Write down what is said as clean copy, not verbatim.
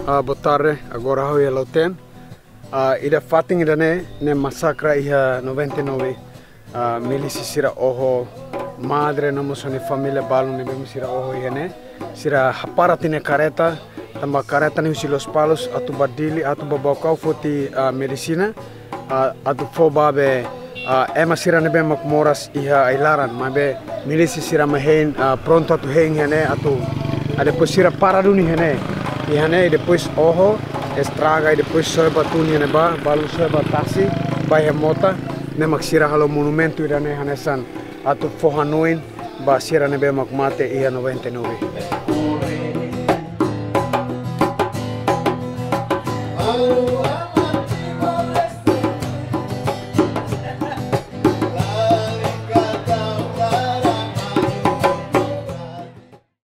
boa tarde, agora eu ia lauten. Ida fating ida ne massacra iha 99 milisi sira oho madre namo sone família balu ne bem sira oho iha ne sira haparatine careta tamba careta ne usi los palos atu badili atu babakau foti medicina atu fobabe ema sira ne bem makmoras iha ailaran mabe milisi sira mahen pronto atu heng hene atu depois sira paraduni hene ihane e depois oho estraga e depois soba tunia ne balu soba taxi vai remota ne maksira halo monumento irane hanesan atu fohanoin ba sira ne be makmate ia 99.